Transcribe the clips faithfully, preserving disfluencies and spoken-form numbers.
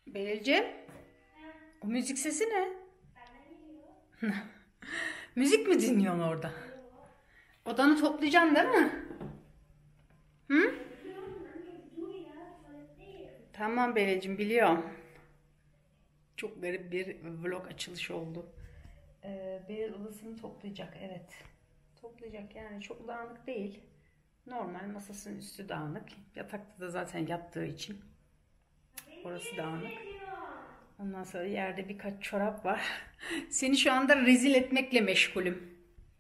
Beril'cim, o müzik sesi ne? Müzik mi dinliyorsun orada? Odanı toplayacaksın değil mi? Hı? Tamam Beril'cim, biliyorum. Çok garip bir vlog açılışı oldu. Ee, Beril odasını toplayacak, evet. Toplayacak, yani çok dağınık değil. Normal, masasının üstü dağınık. Yatakta da zaten yattığı için orası dağınık. Ondan sonra yerde birkaç çorap var. Seni şu anda rezil etmekle meşgulüm.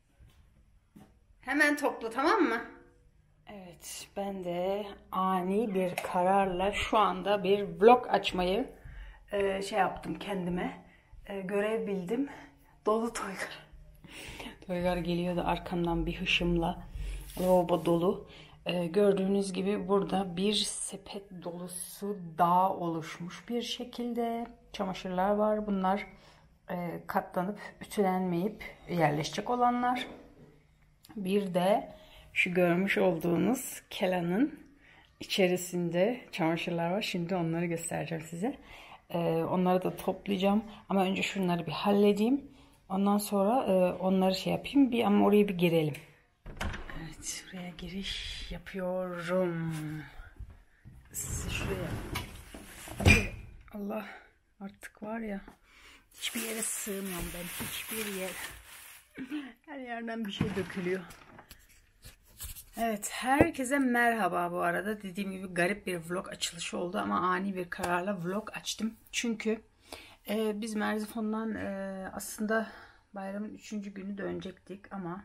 Hemen topla, tamam mı? Evet, ben de ani bir kararla şu anda bir vlog açmayı e, şey yaptım kendime. E, görev bildim. Dolu Toygar. Toygar geliyordu arkamdan bir hışımla. Lavabo dolu. E, gördüğünüz gibi burada bir sepet dolusu dağ oluşmuş bir şekilde. Çamaşırlar var. Bunlar e, katlanıp ütülenmeyip yerleşecek olanlar. Bir de şu görmüş olduğunuz kelanın içerisinde çamaşırlar var. Şimdi onları göstereceğim size. Ee, onları da toplayacağım. Ama önce şunları bir halledeyim. Ondan sonra e, onları şey yapayım. Bir ama oraya bir girelim. Evet, şuraya giriş yapıyorum. Size şuraya. Allah, artık var ya, hiçbir yere sığmıyorum ben. Hiçbir yer. Her yerden bir şey dökülüyor. Evet, herkese merhaba bu arada. Dediğim gibi garip bir vlog açılışı oldu ama ani bir kararla vlog açtım. Çünkü e, biz Merzifon'dan e, aslında bayramın üçüncü günü dönecektik ama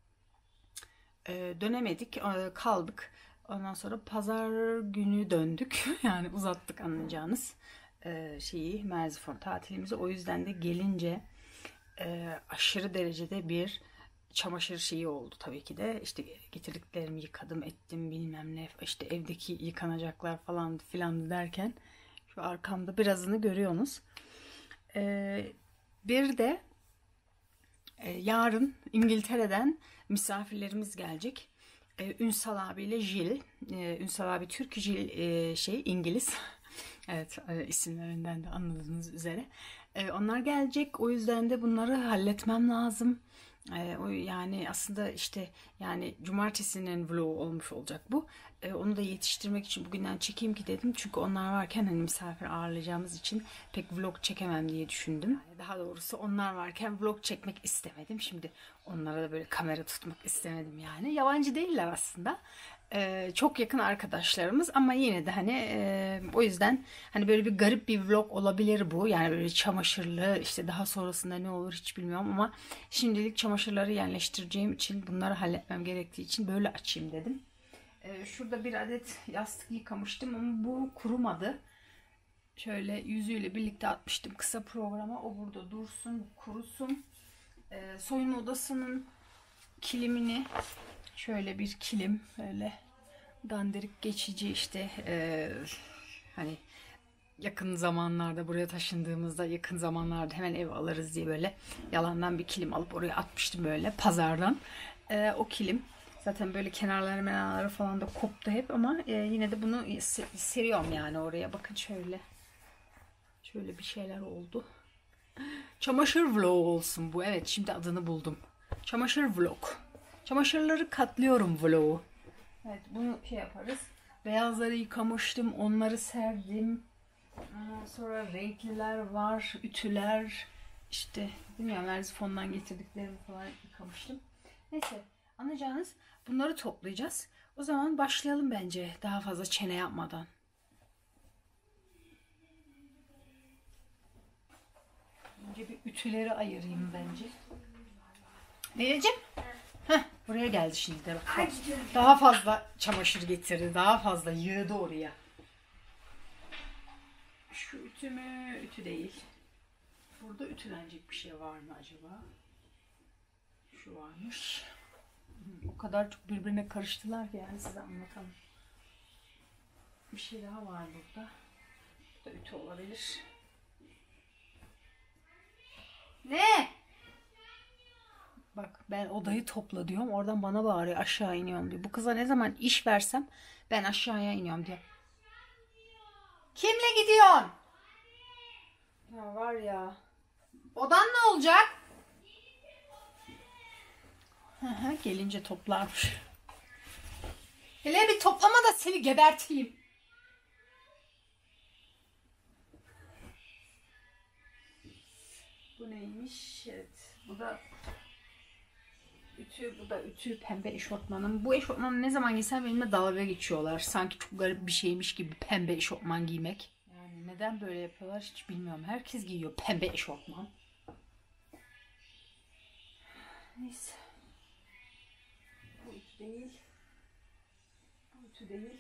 e, dönemedik, e, kaldık. Ondan sonra pazar günü döndük. Yani uzattık, anlayacağınız e, şeyi, Merzifon tatilimizi. O yüzden de gelince e, aşırı derecede bir çamaşır şeyi oldu tabii ki de. İşte getirdiklerimi yıkadım, ettim, bilmem ne. İşte evdeki yıkanacaklar falan filan derken şu arkamda birazını görüyorsunuz. Ee, bir de e, yarın İngiltere'den misafirlerimiz gelecek. Ee, Ünsal abiyle Jill. Ee, Ünsal abi Türk, Jill e, şey İngiliz. Evet, e, isimlerinden de anladığınız üzere. E, onlar gelecek. O yüzden de bunları halletmem lazım. Ee, o yani aslında işte yani cumartesinin vlogu olmuş olacak bu. Ee, onu da yetiştirmek için bugünden çekeyim ki dedim. Çünkü onlar varken hani misafir ağırlayacağımız için pek vlog çekemem diye düşündüm. Yani daha doğrusu onlar varken vlog çekmek istemedim. Şimdi onlara da böyle kamera tutmak istemedim yani. Yabancı değiller aslında. Ee, çok yakın arkadaşlarımız ama yine de hani e, o yüzden hani böyle bir garip bir vlog olabilir bu. Yani böyle çamaşırlı, işte daha sonrasında ne olur hiç bilmiyorum ama şimdilik çamaşırları yerleştireceğim için, bunları halletmem gerektiği için böyle açayım dedim. Ee, şurada bir adet yastık yıkamıştım ama bu kurumadı. Şöyle yüzüyle birlikte atmıştım kısa programa. O burada dursun, kurusun. Ee, soyunma odasının kilimini, şöyle bir kilim, böyle dandirik geçici işte e, hani yakın zamanlarda buraya taşındığımızda, yakın zamanlarda hemen ev alırız diye böyle yalandan bir kilim alıp oraya atmıştım böyle pazardan. E, o kilim zaten böyle kenarları menarları falan da koptu hep ama e, yine de bunu seriyorum yani oraya. Bakın şöyle şöyle bir şeyler oldu. Çamaşır vlog olsun bu. Evet, şimdi adını buldum. Çamaşır vlog. Çamaşırları katlıyorum vlogu. Evet, bunu şey yaparız. Beyazları yıkamıştım, onları serdim. Ondan sonra renkliler var, ütüler. İşte bilmiyorum, Merzifon'dan getirdiklerimi falan yıkamıştım. Neyse, anlayacağınız bunları toplayacağız. O zaman başlayalım bence, daha fazla çene yapmadan. Önce bir ütüleri ayırayım bence. Vereceğim. Heh, buraya geldi şimdi de bak. Daha fazla çamaşır getirdi. Daha fazla yığdı oraya. Şu ütü mü? Ütü değil. Burada ütülenecek bir şey var mı acaba? Şu varmış. O kadar çok birbirine karıştılar ki yani size anlatamam. Bir şey daha var burada. Bu da ütü olabilir. Ne? Bak, ben odayı topla diyorum. Oradan bana bağırıyor, aşağı iniyorum diyor. Bu kıza ne zaman iş versem ben aşağıya iniyorum diyor. Kimle gidiyorsun? ya. Odan ne olacak? Hı hı, gelince toplarmış. Hele bir toplama da seni geberteyim. Bu neymiş? Evet. Bu da ütü, bu da ütü pembe eşofmanım. Bu eşofmanı ne zaman giysem benimle dalga geçiyorlar. Sanki çok garip bir şeymiş gibi pembe eşofman giymek. Yani neden böyle yapıyorlar hiç bilmiyorum. Herkes giyiyor pembe eşofman. Neyse. Bu ütü değil. Bu ütü değil.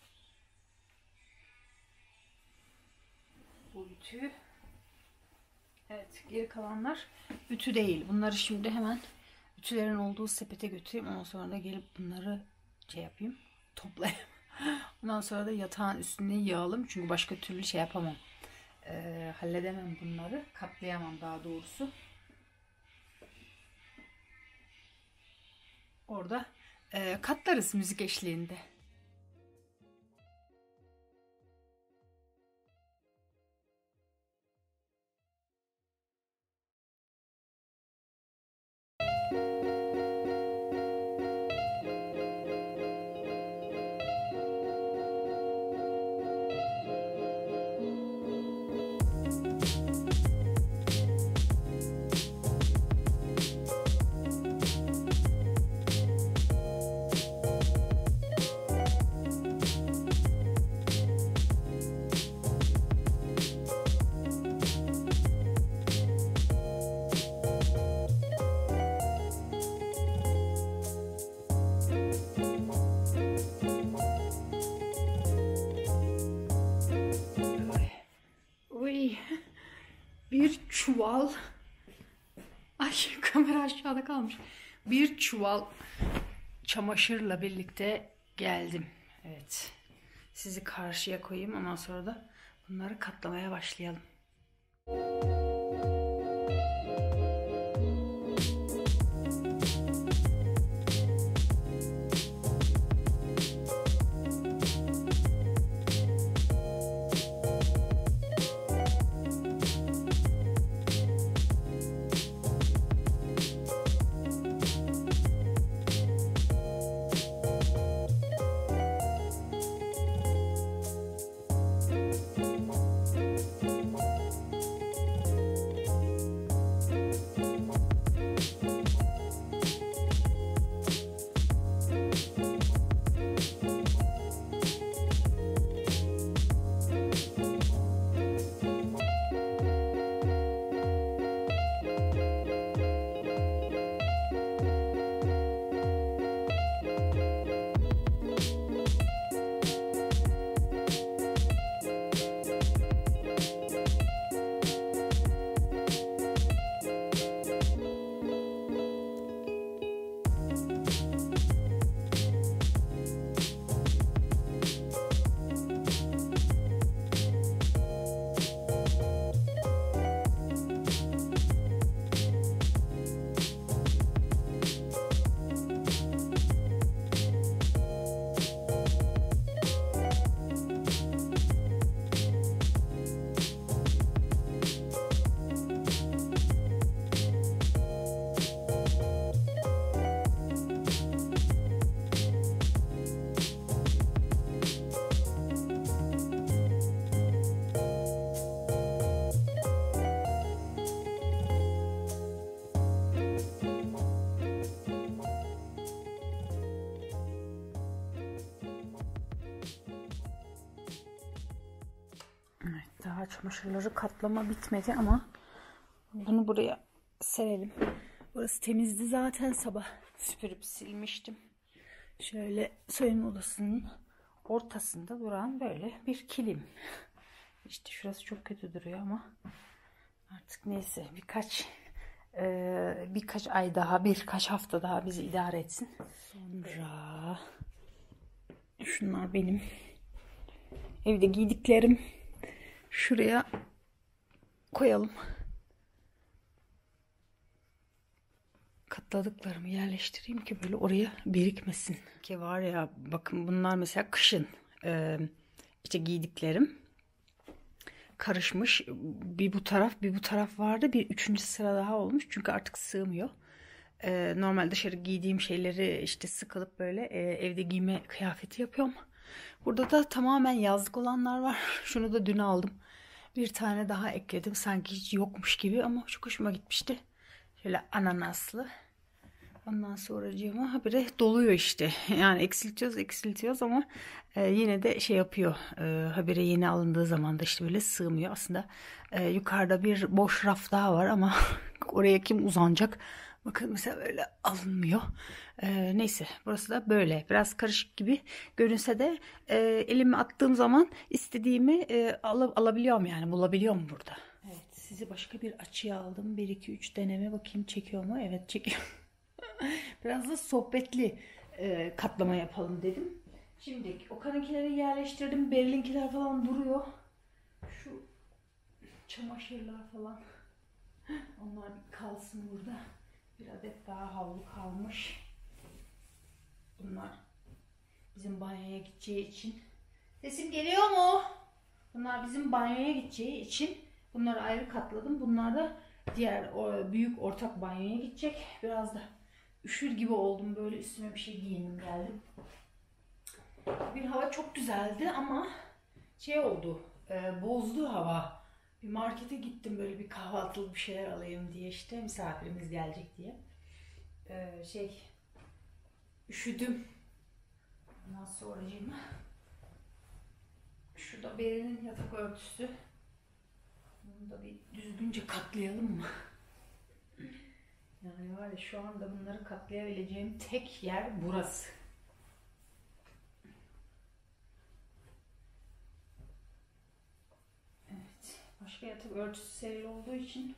Bu ütü. Evet, geri kalanlar ütü değil. Bunları şimdi hemen ütülerin olduğu sepete götüreyim. Ondan sonra da gelip bunları şey yapayım, toplayayım. Ondan sonra da yatağın üstüne yığalım. Çünkü başka türlü şey yapamam. Ee, halledemem bunları. Katlayamam daha doğrusu. Orada e, katlarız müzik eşliğinde. Bir çuval, ay kamera aşağıda kalmış. Bir çuval çamaşırla birlikte geldim. Evet. Sizi karşıya koyayım. Ondan sonra da bunları katlamaya başlayalım. Evet, daha çamaşırları katlama bitmedi ama bunu buraya serelim. Burası temizdi zaten, sabah süpürüp silmiştim. Şöyle soyunma odasının ortasında duran böyle bir kilim. İşte şurası çok kötü duruyor ama artık neyse, birkaç e, birkaç ay daha, birkaç hafta daha bizi idare etsin. Sonra şunlar benim evde giydiklerim. Şuraya koyalım. Katladıklarımı yerleştireyim ki böyle oraya birikmesin. Ki var ya, bakın bunlar mesela kışın e, işte giydiklerim. karışmış. Bir bu taraf bir bu taraf vardı. Bir üçüncü sıra daha olmuş. Çünkü artık sığmıyor. Ee, normal dışarı giydiğim şeyleri işte sıkılıp böyle e, evde giyme kıyafeti yapıyorum. Burada da tamamen yazlık olanlar var. Şunu da dün aldım. Bir tane daha ekledim. Sanki hiç yokmuş gibi ama çok hoşuma gitmişti. Şöyle ananaslı. Ondan sonracığıma habire doluyor işte. Yani eksiltiyoruz eksiltiyoruz ama e, yine de şey yapıyor. E, habire yeni alındığı zaman da işte böyle sığmıyor. Aslında e, yukarıda bir boş raf daha var ama oraya kim uzanacak? Bakın mesela böyle alınmıyor. E, neyse burası da böyle. Biraz karışık gibi görünse de e, elimi attığım zaman istediğimi e, al alabiliyorum yani bulabiliyorum burada. Evet, sizi başka bir açıya aldım. bir iki üç deneme bakayım çekiyor mu? Evet çekiyor. Biraz da sohbetli e, katlama yapalım dedim. Şimdi Okan'ınkileri yerleştirdim. Beril'inkiler falan duruyor. Şu çamaşırlar falan. Onlar kalsın burada. Bir adet daha havlu kalmış. Bunlar bizim banyoya gideceği için. Sesim geliyor mu? Bunlar bizim banyoya gideceği için bunları ayrı katladım. Bunlar da diğer o büyük ortak banyoya gidecek. Biraz da üşür gibi oldum. Böyle üstüme bir şey giyinim geldim. Bir hava çok güzeldi ama şey oldu. E, bozdu hava. Bir markete gittim böyle bir kahvaltılık bir şeyler alayım diye işte misafirimiz gelecek diye. E, şey üşüdüm. Ondan sonracığıma şurada Beren'in yatak örtüsü. Bunu da bir düzgünce katlayalım mı? Yani var ya şu anda bunları katlayabileceğim tek yer burası. Evet. Başka yatak örtüsü serili olduğu için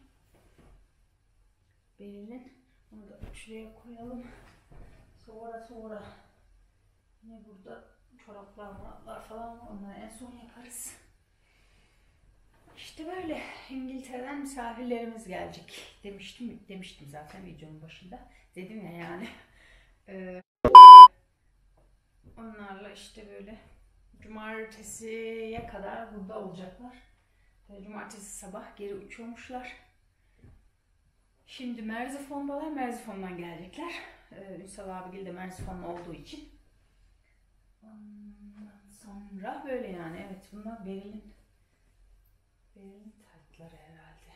Beril'in onu da şuraya koyalım. Sonra sonra yine burada çoraplar muratlar falan onları en son yaparız. İşte böyle İngiltere'den misafirlerimiz gelecek demiştim demiştim zaten videonun başında. Dedim ya yani. Ee, onlarla işte böyle cumartesiye kadar burada olacaklar. Cumartesi sabah geri uçuyormuşlar. Şimdi Merzifon'dalar. Merzifon'dan gelecekler. Ee, Ünsal abigil de Merzifon'da olduğu için. Ondan sonra böyle yani. Evet bunlar Beril'in Beril'in taytları herhalde.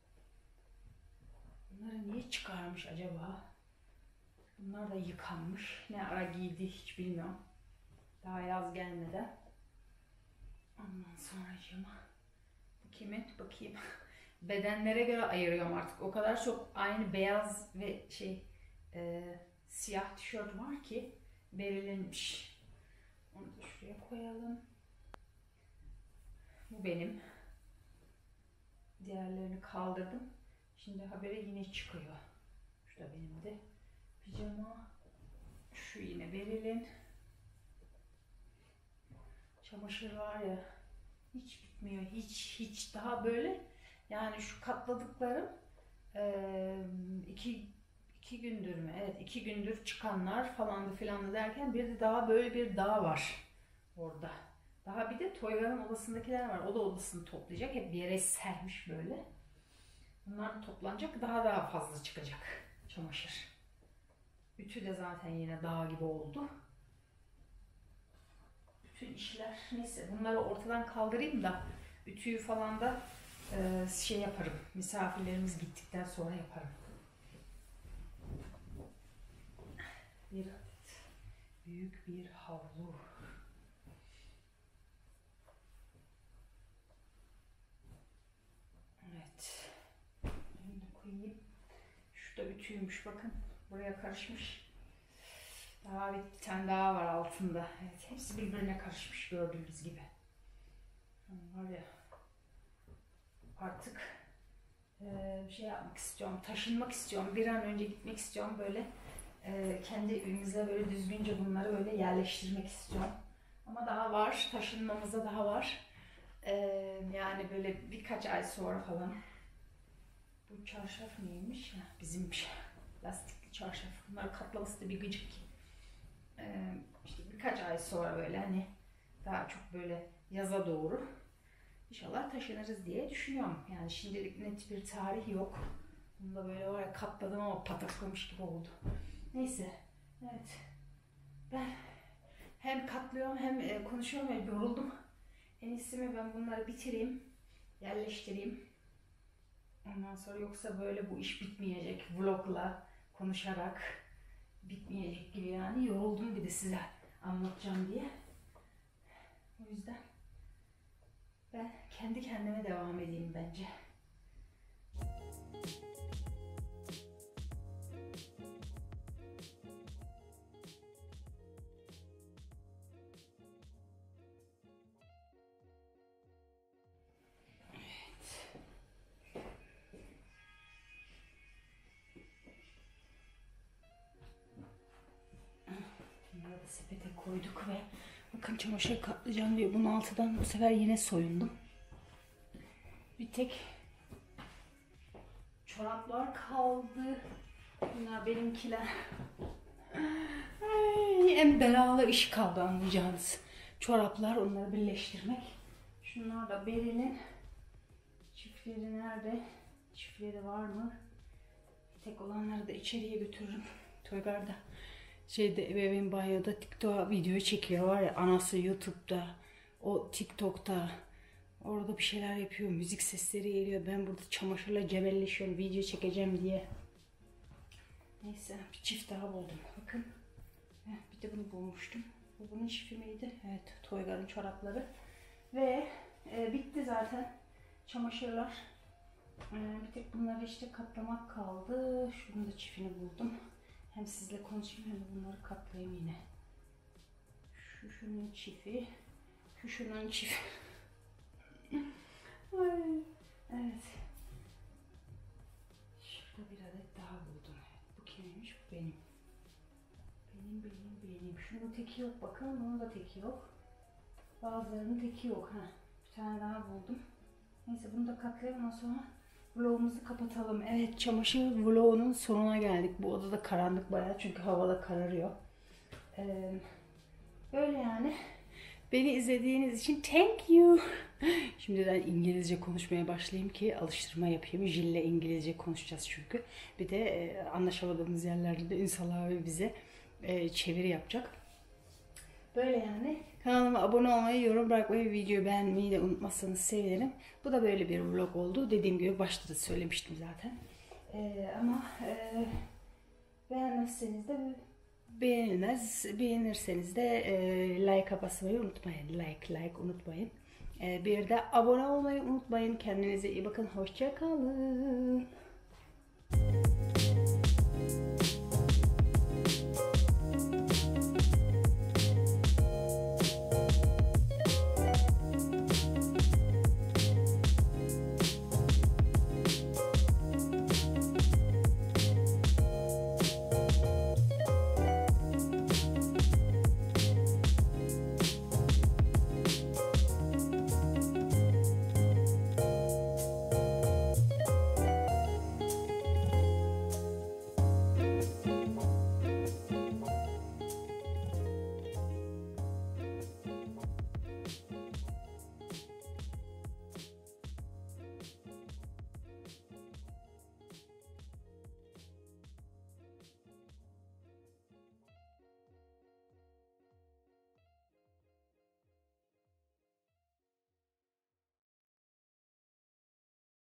Bunları niye çıkarmış acaba? Bunlar da yıkanmış. Ne ara giydi hiç bilmiyorum. Daha yaz gelmeden. Ondan sonracığıma bu kimin? Bakayım. Bedenlere göre ayırıyorum artık. O kadar çok aynı beyaz ve şey e, siyah tişört var ki Beril'inmiş. Onu da şuraya koyalım. Bu benim. Diğerlerini kaldırdım. Şimdi habere yine çıkıyor. Şu da benim de. Pijama. Şu yine Beril'in. Çamaşır var ya. Hiç bitmiyor. Hiç hiç daha böyle. Yani şu katladıklarım iki, iki gündür mü? Evet iki gündür çıkanlar falan da filan da derken bir de daha böyle bir dağ var orada. Daha bir de Toygar'ın odasındakiler var. O da odasını toplayacak. Hep bir yere sermiş böyle. Bunlar toplanacak. Daha daha fazla çıkacak çamaşır. Ütü de zaten yine dağ gibi oldu. Bütün işler neyse bunları ortadan kaldırayım da ütüyü falan da e, şey yaparım. Misafirlerimiz gittikten sonra yaparım. Bir adet büyük bir havlu. Evet. Bunu da koyayım. Şu da ütüymüş bakın. Buraya karışmış. Daha bir, bir tane daha var altında. Evet, hepsi birbirine karışmış gördüğünüz gibi. Var ya artık e, şey yapmak istiyorum, taşınmak istiyorum. Bir an önce gitmek istiyorum böyle e, kendi evimize böyle düzgünce bunları böyle yerleştirmek istiyorum. Ama daha var, taşınmamıza daha var. E, yani böyle birkaç ay sonra falan. Bu çarşaf neymiş? Ha, bizim lastikli çarşaf. Bunlar katlaması da bir gıcık ki. İşte birkaç ay sonra böyle hani daha çok böyle yaza doğru İnşallah taşınırız diye düşünüyorum. Yani şimdilik net bir tarih yok. Bunu da böyle var ya katladım ama pataklamış gibi oldu. Neyse. Evet. Ben hem katlıyorum hem konuşuyorum ve yoruldum. En iyisi mi ben bunları bitireyim. Yerleştireyim. Ondan sonra yoksa böyle bu iş bitmeyecek. Vlogla konuşarak bitmeyecek gibi yani. Yoruldum bir de size anlatacağım diye. O yüzden ben kendi kendime devam edeyim bence. Bunları da sepete koyduk ve bakın çamaşır katlayacağım diye bunun altından bu sefer yine soyundum. Bir tek çoraplar kaldı. Bunlar benimkiler. Ay, en belalı iş kaldı anlayacağınız. Çoraplar, onları birleştirmek. Şunlar da Beri'nin. Çiftleri nerede? Çiftleri var mı? Tek olanları da içeriye götürürüm. Toygar'da şeyde ebeveyn banyoda TikTok'a video çekiyor var ya, anası YouTube'da, o TikTok'ta orada bir şeyler yapıyor, müzik sesleri geliyor, ben burada çamaşırla cebelleşiyorum video çekeceğim diye. Neyse bir çift daha buldum bakın. Bir de bunu bulmuştum. Bu bunun çifti miydi? Evet, Toygar'ın çorapları ve e, bitti zaten çamaşırlar. E, bir tek bunları işte katlamak kaldı. Şunun da çiftini buldum. Hem sizle konuşayım hem de bunları katlayayım yine. Şu şunun çifi, şu şunun çifi. Ay, evet. Şurada bir adet daha buldum. Bu kimmiş? Bu benim. Benim, benim, benim. Şunun teki yok. Bakın bunun da teki yok. Bazılarının teki yok. Ha, bir tane daha buldum. Neyse bunu da katlayalım. Ondan sonra vlogumuzu kapatalım. Evet, çamaşır vlogunun sonuna geldik. Bu odada karanlık bayağı çünkü havada kararıyor. Ee, böyle yani. Beni izlediğiniz için thank you. Şimdiden İngilizce konuşmaya başlayayım ki alıştırma yapayım. Jill'le İngilizce konuşacağız çünkü. Bir de e, anlaşamadığımız yerlerde de Ünsal abi bize e, çeviri yapacak. Böyle yani. Kanalıma abone olmayı, yorum bırakmayı, videoyu beğenmeyi de unutmazsanız sevinirim. Bu da böyle bir vlog oldu. Dediğim gibi başta da söylemiştim zaten. Ee, ama e, beğenmezseniz de beğenilmez. Beğenirseniz de e, like'a basmayı unutmayın. Like, like unutmayın. E, bir de abone olmayı unutmayın. Kendinize iyi bakın. Hoşça kalın.